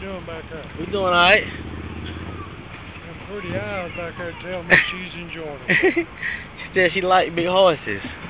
doing back there? We doing alright. Them pretty eyes back there tell me she's enjoying it. She said she liked big horses.